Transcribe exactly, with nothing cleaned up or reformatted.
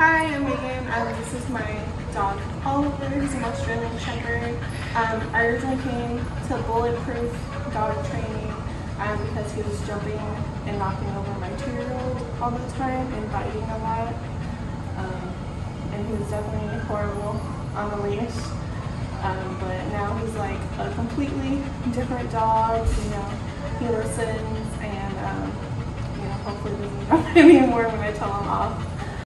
Hi, I'm Megan. Um, this is my dog Oliver. He's an Australian Shepherd. Um, I originally came to Bulletproof Dog Training um, because he was jumping and knocking over my two-year-old all the time and biting a lot. Um, and he was definitely horrible on a leash. Um, but now he's like a completely different dog. You know, he listens and um, you know, hopefully doesn't jump anymore when I tell him off.